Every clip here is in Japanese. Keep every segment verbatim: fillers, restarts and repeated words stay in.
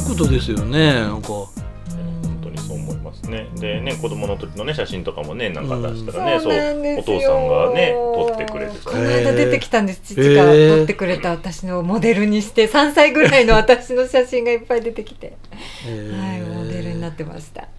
ことですよね。なんか本当にそう思いますね。でね、子供の時のね写真とかもねなんか出したらね、うん、そうお父さんがね撮ってくれてた。 この間出てきたんです。父が撮ってくれた私のモデルにしてさんさいぐらいの私の写真がいっぱい出てきて、はい、モデルになってました。はい、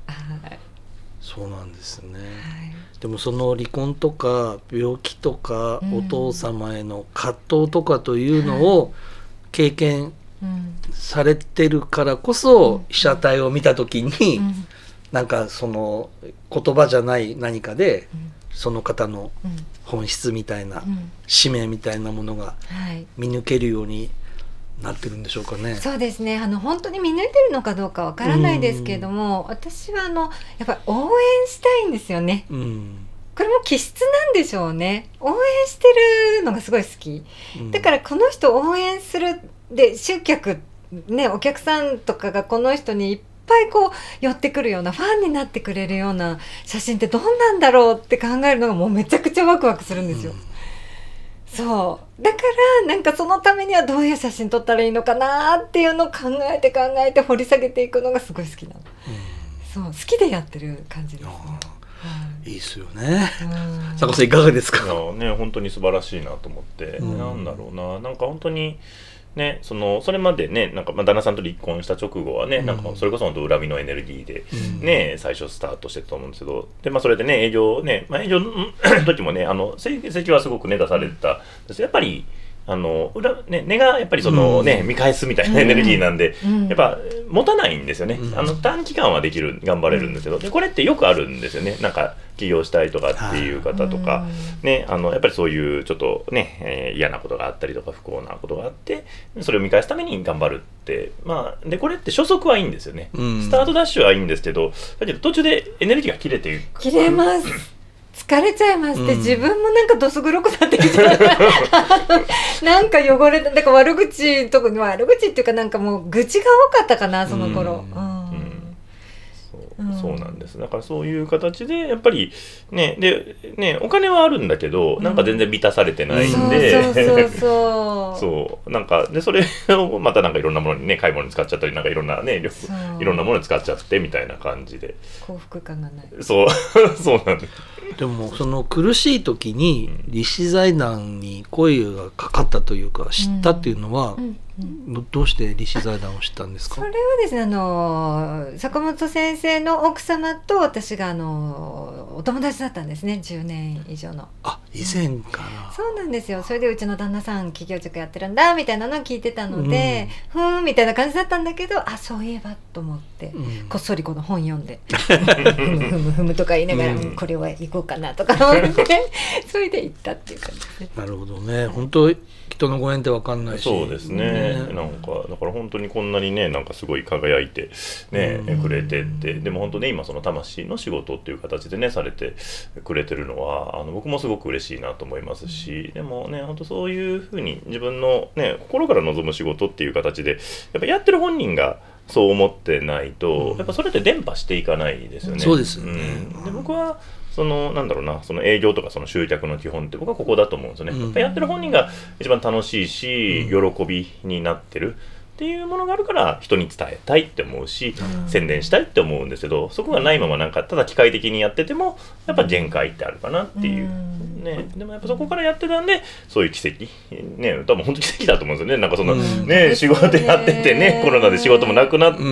そうなんですね。 はい、 でもその離婚とか病気とかお父様への葛藤とかというのを経験されてるからこそ被写体を見た時になんかその言葉じゃない何かでその方の本質みたいな使命みたいなものが見抜けるようになってるんでしょうかね。 そうですね。あの本当に見抜いてるのかどうかわからないですけれども、私はあのやっぱり応援したいんですよね。うん、これも気質なんでしょうね。応援してるのがすごい好き。うん、だからこの人を応援するで集客ね、お客さんとかがこの人にいっぱいこう寄ってくるようなファンになってくれるような写真ってどんなんだろうって考えるのがもうめちゃくちゃワクワクするんですよ。うん、そうだからなんかそのためにはどういう写真撮ったらいいのかなっていうのを考えて考えて掘り下げていくのがすごい好きなの。うん、そう好きでやってる感じですね。 いいですよね。坂本さんいかがですか。 いやね本当に素晴らしいなと思って、うん、なんだろうななんか本当にね、そのそれまでねなんかまあ旦那さんと離婚した直後はね、うん、なんかそれこそ本当恨みのエネルギーでね、うん、最初スタートしてたと思うんですけどで、まあ、それでね営業ね、まあ、営業の時もねあの成績はすごくね出されてたんですけどやっぱりあの裏、ね、根がやっぱりその、ねうん、見返すみたいなエネルギーなんで、うん、やっぱ持たないんですよね、うん、あの短期間はできる頑張れるんですけどでこれってよくあるんですよね。なんか起業したいとかっていう方とか、ね、あのやっぱりそういうちょっとね、えー、嫌なことがあったりとか不幸なことがあってそれを見返すために頑張るってまあでこれって初速はいいんですよね、うん、スタートダッシュはいいんですけどだけど途中でエネルギーが切れていく切れます疲れちゃいますって、うん、自分もなんかどす黒くなってきちゃうなんか汚れただから悪口特に悪口っていうかなんかもう愚痴が多かったかなその頃、うんうんそうなんです。だからそういう形でやっぱりねでねお金はあるんだけど、うん、なんか全然満たされてないんで、 そうそうそうそうそうなんかでそれをまたなんかいろんなものにね買い物に使っちゃったりなんかいろんなねいろんなものに使っちゃってみたいな感じで幸福感がない。 そうそうなんです。 でもその苦しい時に利子財団に声がかかったというか知ったっていうのは、うんうんうん、どうして利子財団を知ったんですか。 それはですねあの坂本先生の奥様と私があのお友達だったんですねじゅうねん以上の。 あ以前から、 うん、そうなんですよ。それでうちの旦那さん企業塾やってるんだみたいなのを聞いてたので、うん、ふーんみたいな感じだったんだけどあそういえばと思って、うん、こっそりこの本読んでふむふむふむとか言いながら、うん、これは行こうかなとか思ってそれで行ったっていう感じです。 なるほどね。本当人のご縁って分かんないし。 そうですね、ねなんかだから本当にこんなにねなんかすごい輝いてね、うん、くれてってでも本当ね今その魂の仕事っていう形でねされてくれてるのはあの僕もすごく嬉しいなと思いますし、うん、でもね本当そういうふうに自分のね心から望む仕事っていう形でやっぱやってる本人がそう思ってないと、うん、やっぱそれって伝播していかないですよね。 そうですよね、 うん、で僕はそのなんだろうなその営業とかその集客の基本って僕はここだと思うんですよね、うん、やっぱやってる本人が一番楽しいし、うん、喜びになってるっていうものがあるから人に伝えたいって思うし、うん、宣伝したいって思うんですけどそこがないままなんかただ機械的にやっててもやっぱ限界ってあるかなっていう、うんね、でもやっぱそこからやってたんでそういう奇跡ね多分本当奇跡だと思うんですよね。なんかその、うん、ね仕事やっててねコロナで仕事もなくなって、うん、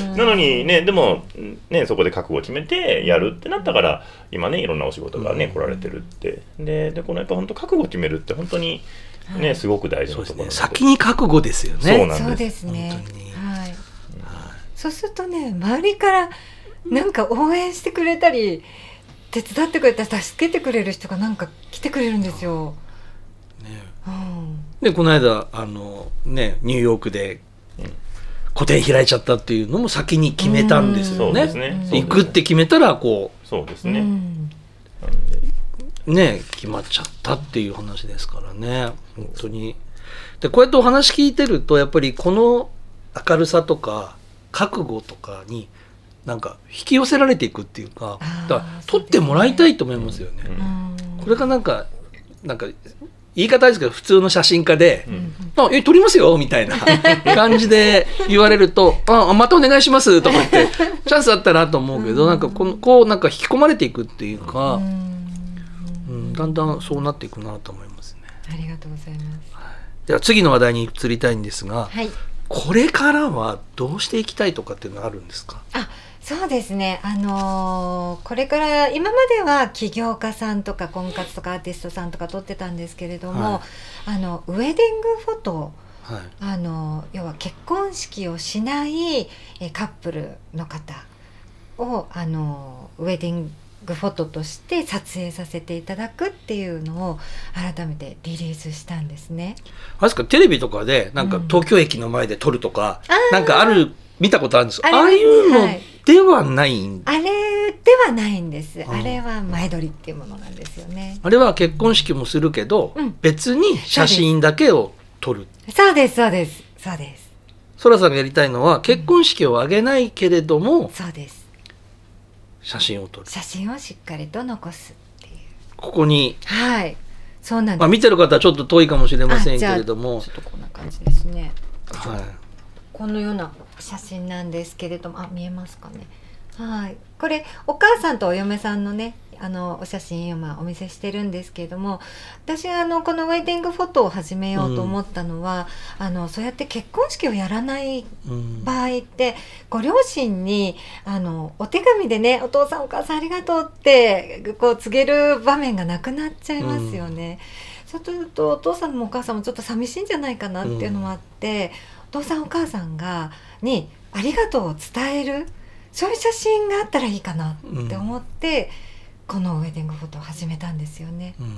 なのにねでもねそこで覚悟を決めてやるってなったから今ねいろんなお仕事がね、うん、来られてるってででこのやっぱ本当覚悟を決めるって本当にね、すごく大事なところなので、 ね、先に覚悟ですよね。 そうなんです。 そうですね。はい。そうするとね、周りからなんか応援してくれたり、手伝ってくれたり助けてくれる人がなんか来てくれるんですよ。 ねうん、でこの間あのねニューヨークで個展開いちゃったっていうのも先に決めたんですよね。 そうですね。 行くって決めたらこう。 そうですね。うんね決まっちゃったっていう話ですからね本当に。でこうやってお話聞いてるとやっぱりこの明るさとか覚悟とかになんか引き寄せられていくっていうかだから取ってもらいたいと思いますよね。うん、これがなんかなんか言い方ですけど普通の写真家で「あえ撮りますよ」みたいな感じで言われると「あまたお願いします」とかってチャンスあったなと思うけど、なんかこのこうなんか引き込まれていくっていうか、うん、だんだんそうなっていくなと思いますね。 ありがとうございます。 では次の話題に移りたいんですが、 はい、 これからはどうしていきたいとかっていうのはあるんですか？ あ、そうですね、あのー、これから今までは起業家さんとか婚活とかアーティストさんとか撮ってたんですけれども、はい、あのウェディングフォト、はい、あの要は結婚式をしないえカップルの方をあのウェディングフォトとして撮影させていただくっていうのを改めてリリースしたんですね。 あれですか、テレビとかでなんか東京駅の前で撮るとか、うん、なんかある見たことあるんです。ああいうのではないん、 はい、あれではないんです。あれは前撮りっていうものなんですよね。 あれは結婚式もするけど、うん、別に写真だけを撮る。 そうですそうですそうです。 そらさんがやりたいのは結婚式を挙げないけれども、うん、 そうです。 写真を撮る。 写真をしっかりと残すっていう。 ここに。 はい。そうなんです。 まあ見てる方はちょっと遠いかもしれませんけれども。 ちょっとこんな感じですね。 はい。 このような写真なんですけれども、あ、見えますかね。はい。これお母さんとお嫁さんのね、あのお写真をまあお見せしてるんですけれども、私あのこのウェディングフォトを始めようと思ったのは、うん、あのそうやって結婚式をやらない場合って、うん、ご両親にあのお手紙でね、お父さんお母さんありがとうってこう告げる場面がなくなっちゃいますよね。うん、そうするとお父さんもお母さんもちょっと寂しいんじゃないかなっていうのもあって、うん、お父さんお母さんがにありがとうを伝える、そういう写真があったらいいかなって思って、うん、このウェディングフォトを始めたんですよね。うんうん、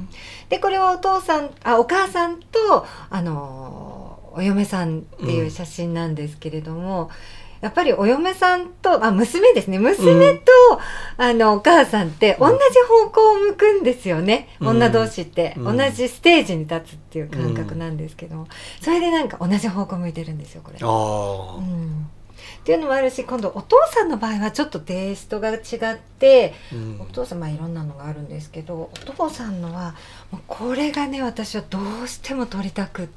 でこれはお父さんあお母さんとあのお嫁さんっていう写真なんですけれども、うん、やっぱりお嫁さんとあ娘ですね娘と、うん、あのお母さんって同じ方向を向くんですよね、うん、女同士って、うん、同じステージに立つっていう感覚なんですけども、うん、それでなんか同じ方向向いてるんですよこれ。あ、うんっていうのもあるし、今度お父さんの場合はちょっとテイストが違って、うん、お父さんまあいろんなのがあるんですけど、お父さんのはもうこれがね私はどうしても撮りたくって、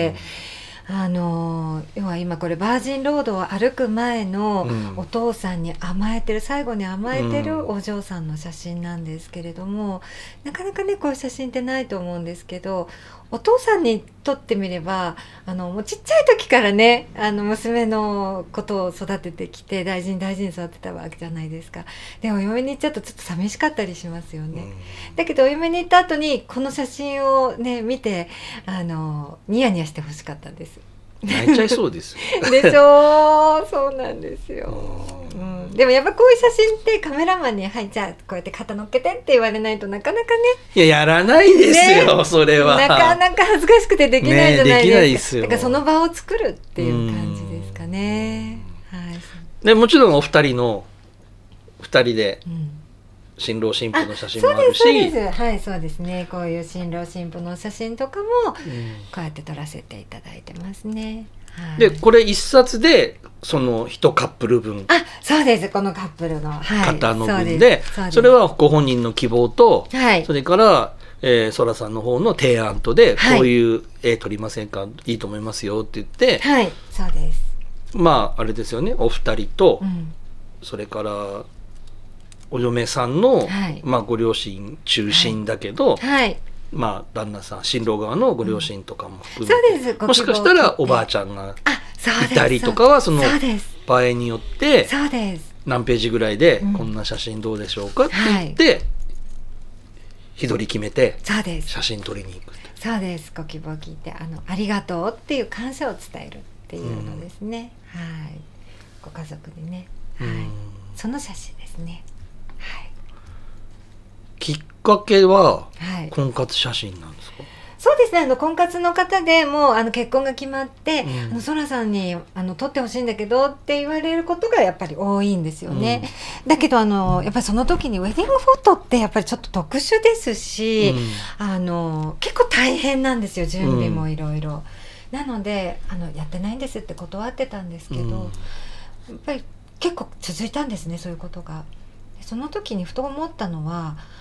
うん、あの要は今これバージンロードを歩く前のお父さんに甘えてる、最後に甘えてるお嬢さんの写真なんですけれども、なかなかねこういう写真ってないと思うんですけど、お父さんにとってみればあのもうちっちゃい時からねあの娘のことを育ててきて大事に大事に育てたわけじゃないですか。でお嫁に行っちゃうとちょっと寂しかったりしますよね。うん、だけどお嫁に行った後にこの写真をね見てあのニヤニヤしてほしかったんです。 泣いちゃいそうですでしょう、そうなんですよ。うん、でもやっぱこういう写真ってカメラマンに「はいじゃあこうやって肩乗っけて」って言われないとなかなかね、 いややらないですよ、ね、それはなかなか恥ずかしくてできないじゃないですか。ね、できないですよ。だからその場を作るっていう感じですかね。はい、 でもちろんお二人のふたりで、うん新郎新婦の写真もあるし、 そうですそうです、はいそうですね、こういう新郎新婦の写真とかもこうやって撮らせていただいてますね。 はい、でこれ一冊でその一カップル分、 あそうです、このカップルの、はい、 方の分で そ, それはご本人の希望と、はい、それからえー、そらさんの方の提案とで、はい、こういう絵撮りませんか、いいと思いますよって言って、 はいそうです。 まああれですよね、お二人と、うん、それからお嫁さんの、はい、まあ、ご両親中心だけど、はいはい、まあ、旦那さん新郎側のご両親とかも含めて、うん、そうです、もしかしたらおばあちゃんがいたりとかはその場合によって何ページぐらいでこんな写真どうでしょうかって言って、うん、日取り決めて写真撮りに行く。 そうです、ご希望を聞いて あのありがとうっていう感謝を伝えるっていうのですね。うん、はい、ご家族でね、はい、その写真ですね。はい、 きっかけは婚活写真なんですか？はい、 そうですね、あの婚活の方でもうあの結婚が決まって、うん、あのそらさんにあの撮ってほしいんだけどって言われることがやっぱり多いんですよね。うん、だけどあのやっぱりその時にウェディングフォトってやっぱりちょっと特殊ですし、うん、あの結構大変なんですよ、準備もいろいろ。なのであのやってないんですって断ってたんですけど、うん、やっぱり結構続いたんですね、そういうことが。その時にふと思ったのは、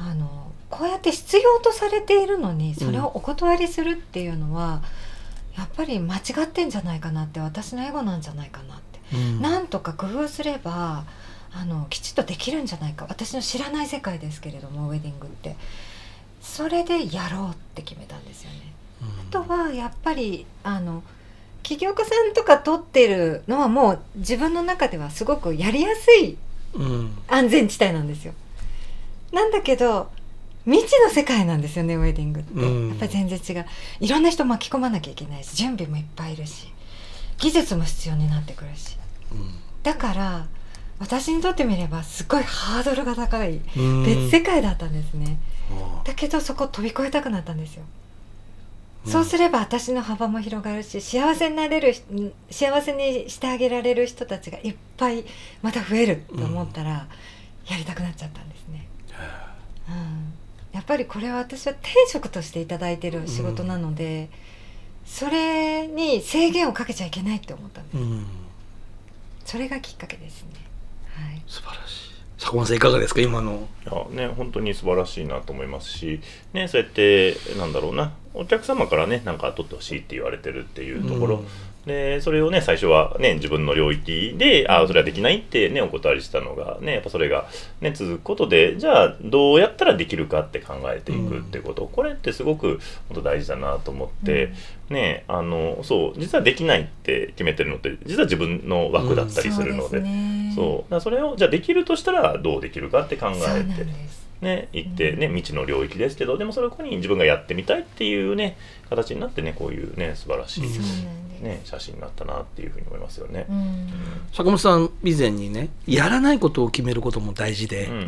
あのこうやって必要とされているのにそれをお断りするっていうのは、うん、やっぱり間違ってんじゃないかなって、私のエゴなんじゃないかなって、うん、なんとか工夫すればあのきちっとできるんじゃないか、私の知らない世界ですけれどもウェディングって、それでやろうって決めたんですよね、うん、あとはやっぱりあの起業家さんとか取ってるのはもう自分の中ではすごくやりやすい安全地帯なんですよ、うん、なんだけど未知の世界なんですよねウェディングって、うん、やっぱり全然違う、いろんな人巻き込まなきゃいけないし、準備もいっぱいいるし、技術も必要になってくるし、うん、だから私にとってみればすごいハードルが高い別世界だったんですね、うん、だけどそこを飛び越えたくなったんですよ、うん、そうすれば私の幅も広がるし、幸せになれる、幸せにしてあげられる人たちがいっぱいまた増えると思ったら、やりたくなっちゃったんですね、うん、やっぱりこれは私は天職としていただいている仕事なので、うん、それに制限をかけちゃいけないって思ったんです、うん、それがきっかけですね、はい、 素晴らしい。坂本さんいかがですか今の。 いやね、本当に素晴らしいなと思いますし、ね、そうやってなんだろうな、お客様からねなんか取ってほしいって言われてるっていうところ、うん、でそれをね最初はね自分の領域であそれはできないってねお断りしたのがね、やっぱそれがね続くことで、じゃあどうやったらできるかって考えていくってこと、うん、これってすごく本当大事だなと思って、うん、ねあのそう実はできないって決めてるのって実は自分の枠だったりするので、うん、そうですね、そうだからそれをじゃあできるとしたらどうできるかって考えてね、行ってね、未知の領域ですけど、でもそれこに自分がやってみたいっていうね形になってね、こういうね素晴らしい、ね、写真になったなっていうふうに思いますよね、うん、 坂本さん以前にね、やらないことを決めることも大事で、うんうん、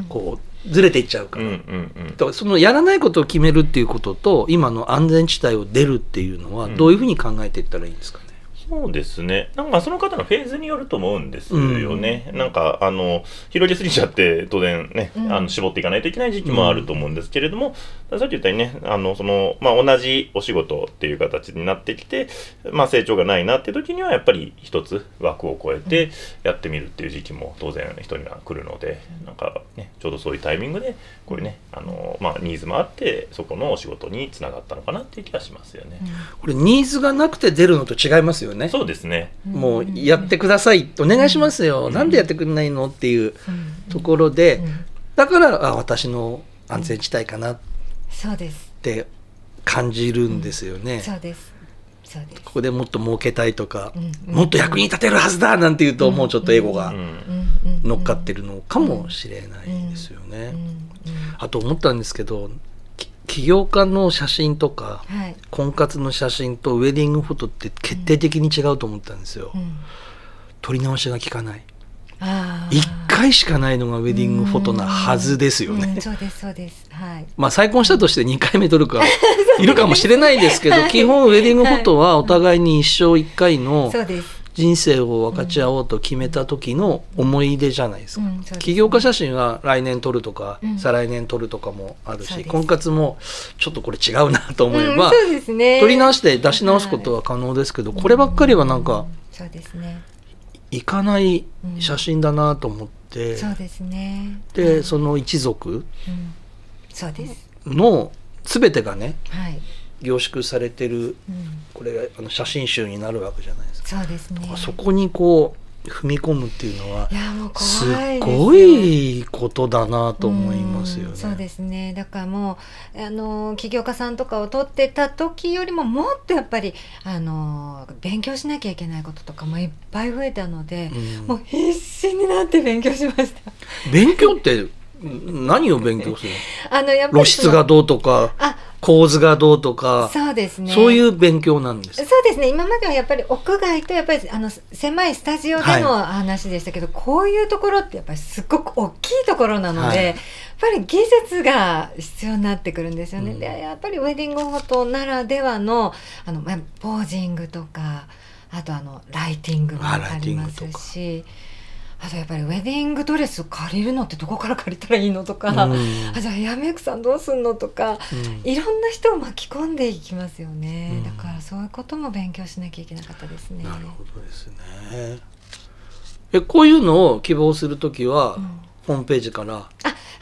こうずれていっちゃうから、うんうんうん、だからそのやらないことを決めるっていうことと今の安全地帯を出るっていうのはどういうふうに考えていったらいいんですかね。 そうですね、なんかその方のフェーズによると思うんですよね、うん、なんかあの広げすぎちゃって当然ね、うん、あの絞っていかないといけない時期もあると思うんですけれども、うん、さっき言ったようにね、あのその、まあ、同じお仕事っていう形になってきて、まあ、成長がないなっていう時にはやっぱり一つ枠を超えてやってみるっていう時期も当然人には来るので、なんか、ね、ちょうどそういうタイミングでこういうねあの、まあ、ニーズもあってそこのお仕事につながったのかなっていう気がしますよね、うん、 これニーズがなくて出るのと違いますよね。 そうですね、 もうやってください、お願いしますよ、うん、なんでやってくれないのっていうところで、うん、だからあ私の安全地帯かなって感じるんですよね、うん、そうですそうです。ここでもっと儲けたいとか、うん、もっと役に立てるはずだなんていうと、うん、もうちょっとエゴが乗っかってるのかもしれないですよね、うんうんうん、あと思ったんですけど、起業家の写真とか、はい、婚活の写真とウェディングフォトって決定的に違うと思ったんですよ、うん、撮り直しが効かない、いっかいしかないのがウェディングフォトなはずですよね、うん、そうですそうです、はい、まあ再婚したとしてにかいめ撮るかいるかもしれないですけど、はい、基本ウェディングフォトはお互いに一生いっかいの人生を分かち合おうと決めた時の思い出じゃないですか、うんうんですね、起業家写真は来年撮るとか、うん、再来年撮るとかもあるし、婚活もちょっとこれ違うなと思えば、うんそうですね、撮り直して出し直すことは可能ですけど、はい、こればっかりはなんか、うん、そうですね、いかない写真だなと思って、うん、そうですね、で、うん、その一族、うん、そうですの全てがね、はい、凝縮されてる、うん、これあの写真集になるわけじゃないですか。そうですね。そこにこう踏み込むっていうのは、いやもう怖いですよ、すごいことだなと思いますよね。そうですね。だからもうあの起業家さんとかを取ってた時よりももっとやっぱりあの勉強しなきゃいけないこととかもいっぱい増えたので、うん、もう必死になって勉強しました。勉強って何を勉強するの？あのやっぱり露出がどうとか、あ構図がどうとか、そうですね、そういう勉強なんです。そうですね。今まではやっぱり屋外とやっぱりあの狭いスタジオでの話でしたけど、はい、こういうところってやっぱりすごく大きいところなので、はい、やっぱり技術が必要になってくるんですよね、うん、でやっぱりウェディングフォトならではのあのポージングとか、あとあのライティングもありますし、あとやっぱりウェディングドレス借りるのってどこから借りたらいいのとか、うん、あじゃあヘアメイクさんどうすんのとか、うん、いろんな人を巻き込んでいきますよね、うん、だからそういうことも勉強しなきゃいけなかったですね。なるほどですね。えこういうのを希望するときは、うん、ホームページから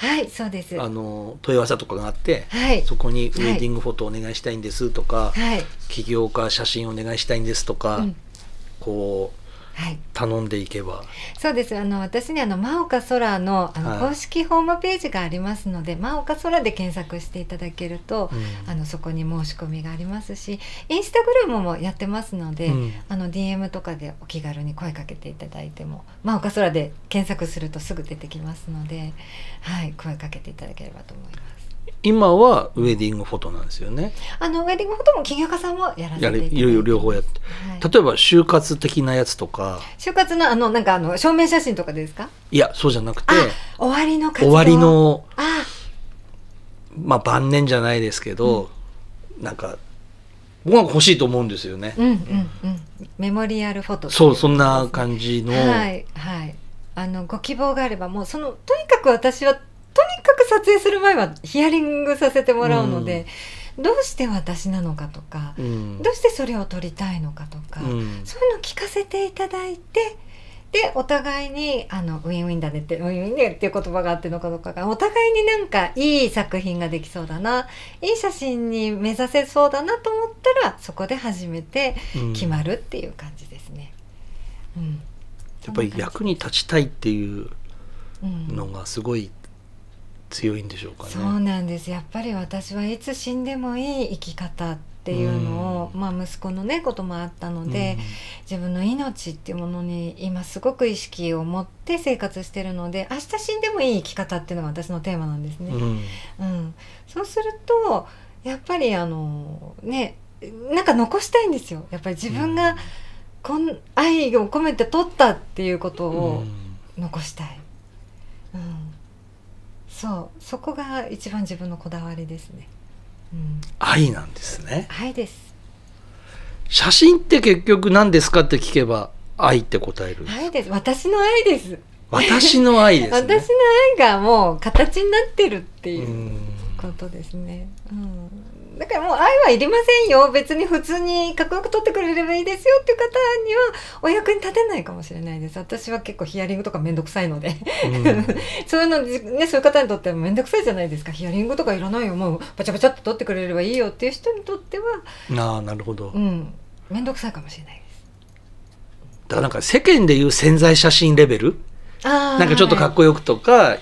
はい、そうです。 あの問い合わせとかがあって、 はい、 そこにウェディングフォトお願いしたいんですとか、 はい、 起業家写真お願いしたいんですとか、うん、こうはい、頼んでいけば。 そうです。あの私にあの真岡空のあの公式ホームページがありますので、はい、真岡空で検索していただけると、うん、あのそこに申し込みがありますし、インスタグラムもやってますので、うん、あの ディーエム とかでお気軽に声かけていただいても、真岡空で検索するとすぐ出てきますので、はい、声かけていただければと思います。 今はウェディングフォトなんですよね。 あのウェディングフォトも起業家さんもやらせていただいて、 いろいろ両方やって、はい、例えば就活的なやつとか。 就活のあのなんかあの証明写真とかですか？ いや、そうじゃなくて、 終わりの活動、 終わりのあまあ晩年じゃないですけど、うん、なんか僕は欲しいと思うんですよね。 うんうんうん。メモリアルフォト、ね、 そうそんな感じの。 はいはい。あのご希望があればもうそのとにかく私はとにかく撮影する前はヒアリングさせてもらうので、うん、どうして私なのかとか、うん、どうしてそれを撮りたいのかとか、うん、そういうのを聞かせていただいて、でお互いにあのウィンウィンだねってウィンウィンでっていう言葉があってのかどうかがお互いになんかいい作品ができそうだな、いい写真に目指せそうだなと思ったらそこで初めて決まるっていう感じですね。 うん、やっぱり役に立ちたいっていうのがすごい強いんでしょうかね。 そうなんです。やっぱり私はいつ死んでもいい生き方っていうのを、うん、まあ息子のねこともあったので、うん、自分の命っていうものに今すごく意識を持って生活してるので、明日死んでもいい生き方っていうのが私のテーマなんですね。うんうん、そうするとやっぱりあのね、なんか残したいんですよ。やっぱり自分がこん愛を込めて撮ったっていうことを残したい。うん、そう、そこが一番自分のこだわりですね。うん、 愛なんですね。 愛です。 写真って結局何ですかって聞けば愛って答える。 愛です。私の愛です。 私の愛ですね。 私の愛がもう形になってるっていうことですね。うん、だからもう愛はいりませんよ。別に普通にかっこよく撮ってくれればいいですよっていう方にはお役に立てないかもしれないです。私は結構ヒアリングとかめんどくさいので、うん、そういうのね、そういう方にとってはめんどくさいじゃないですか。ヒアリングとかいらないよ、もうパチャパチャって撮ってくれればいいよっていう人にとっては、 ああ、なるほど、 うん、めんどくさいかもしれないです。 だからなんか世間でいう宣材写真レベル、あ、なんかちょっとかっこよくとか、はい、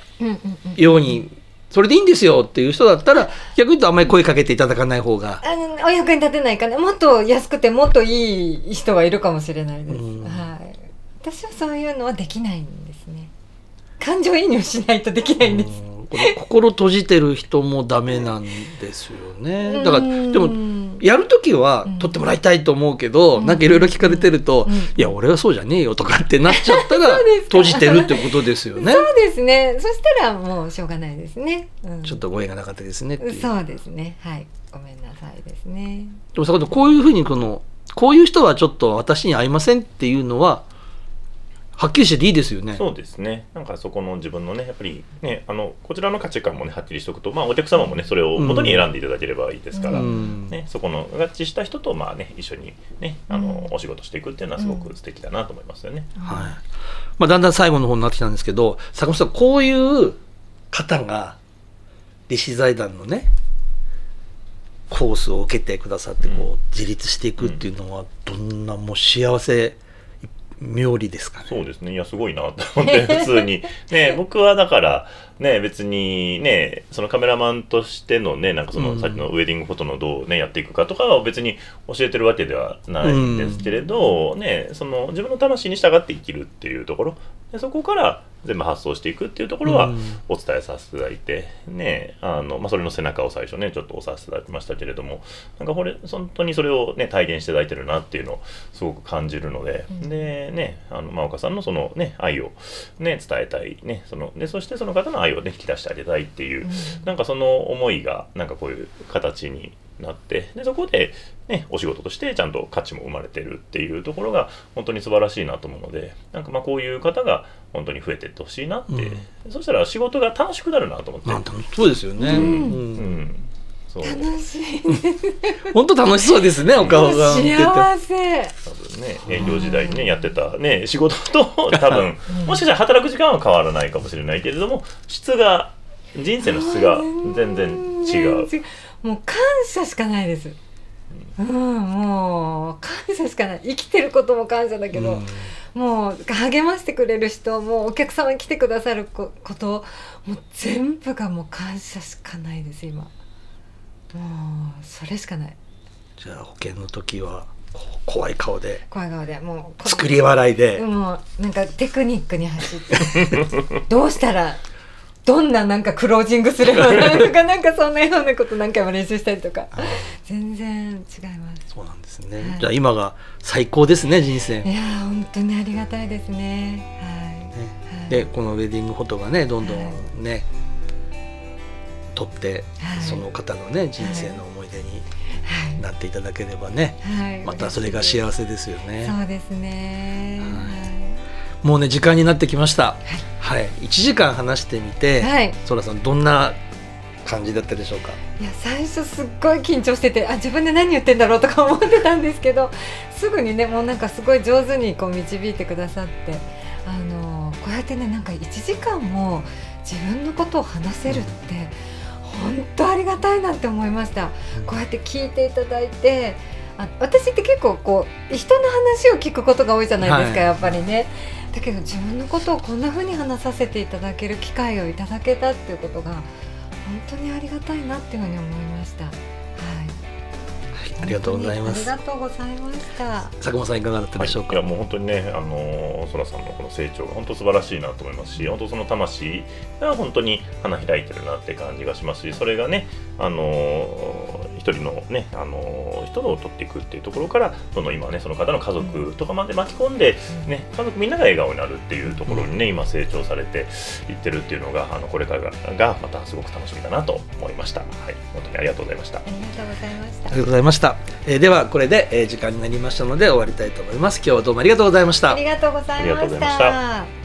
ようにそれでいいんですよっていう人だったら、逆に言うとあんまり声かけていただかない方が、 あのお役に立てないかな。もっと安くてもっといい人はいるかもしれないです、はい、私はそういうのはできないんですね。感情移入しないとできないんです。 これ心閉じてる人もダメなんですよね。だからでもやるときは撮ってもらいたいと思うけど、なんかいろいろ聞かれてると、いや俺はそうじゃねえよとかってなっちゃったら閉じてるってことですよね。 そうですね。そしたらもうしょうがないですね、うん、 ちょっとご縁がなかったですねっていう。 そうですね、はい、ごめんなさいですね。 でもさ、こういうふうにこのこういう人はちょっと私に合いませんっていうのははっきりしてていいですよね。 そうですね。なんかそこの自分のね、やっぱりね、あのこちらの価値観もねはっきりしておくと、まあお客様もねそれを元に選んでいただければいいですから、うん、ね、そこの合致した人とまあね一緒にね、あの、うん、お仕事していくっていうのはすごく素敵だなと思いますよね。 うん、はい。まあだんだん最後の方になってきたんですけど、坂本さん、こういう方が利子財団のねコースを受けてくださってこう、うん、自立していくっていうのはどんなもう幸せ妙利ですかね。 そうですね。いやすごいなと思って普通にね、僕はだからね、別にね、そのカメラマンとしてのね、なんかそのさっきのウェディングフォトのどうねやっていくかとかは別に教えてるわけではないんですけれど、うん、ね、その自分の魂に従って生きるっていうところで、そこから全部発想していくっていうところはお伝えさせていただいて、うん、ね、あのまあ、それの背中を最初ねちょっと押させていただきましたけれども、なんかこれ本当にそれをね体現していただいてるなっていうのをすごく感じるので、うん、でね、あの真岡さんのそのね愛をね伝えたいね、そのでそしてその方の愛をね引き出してあげたいっていう、うん、なんかその思いがなんかこういう形になって、でそこで、ね、お仕事としてちゃんと価値も生まれてるっていうところが本当に素晴らしいなと思うので、なんかまあこういう方が本当に増えていってほしいなって、うん、そしたら仕事が楽しくなるなと思って。 あ、そうですよね、うんうんうん、そう楽しい本当楽しそうですね、お顔が幸せ。 多分ね、営業時代にねやってたね仕事と多分もしかしたら働く時間は変わらないかもしれないけれども質が人生の質が全然違う。 もう感謝しかないです。うん、もう感謝しかない。生きてることも感謝だけど、うん、もう励ましてくれる人、もうお客様に来てくださることもう全部がもう感謝しかないです今。もうそれしかない。 じゃあ保険の時は怖い顔で怖い顔でもう作り笑いでもうなんかテクニックに走ってどうしたらどんななんかクロージングすればなとかなんかそんなようなこと何回も練習したりとか全然違います。 そうなんですね、はい、じゃあ今が最高ですね人生。 いや本当にありがたいですね。はいね、はい、でこのウェディングフォトがねどんどんね、はい、撮って、はい、その方のね人生の思い出になっていただければね、はい、またそれが幸せですよね。 そうですね、はい、 もうね時間になってきました、はいはい、いちじかん話してみて、はい、ソラさんどんな感じだったでしょうか。 いや最初すっごい緊張しててあ自分で何言ってんだろうとか思ってたんですけどすぐにねもうなんかすごい上手にこう導いてくださってあのこうやってねなんかいちじかんも自分のことを話せるって、うん本当ありがたいなって思いました。こうやって聞いていただいてあ私って結構こう人の話を聞くことが多いじゃないですか、はい、やっぱりね。だけど自分のことをこんな風に話させていただける機会をいただけたっていうことが本当にありがたいなっていうふうに思いました。はいありがとうございます。 ありがとうございました。 佐久間さんいかがだったでしょうか。 はい、いやもう本当にねあのそらさんのこの成長が本当素晴らしいなと思いますし本当その魂が本当に花開いてるなって感じがしますしそれがねあの一人のねあの人を取っていくっていうところからその今ねその方の家族とかまで巻き込んで、ね、家族みんなが笑顔になるっていうところにね今成長されていってるっていうのがあのこれからがまたすごく楽しみだなと思いました。はい本当にありがとうございました。ありがとうございました。 ありがとうございました。えー、ではこれで、えー、時間になりましたので終わりたいと思います。今日はどうもありがとうございました。 ありがとうございました。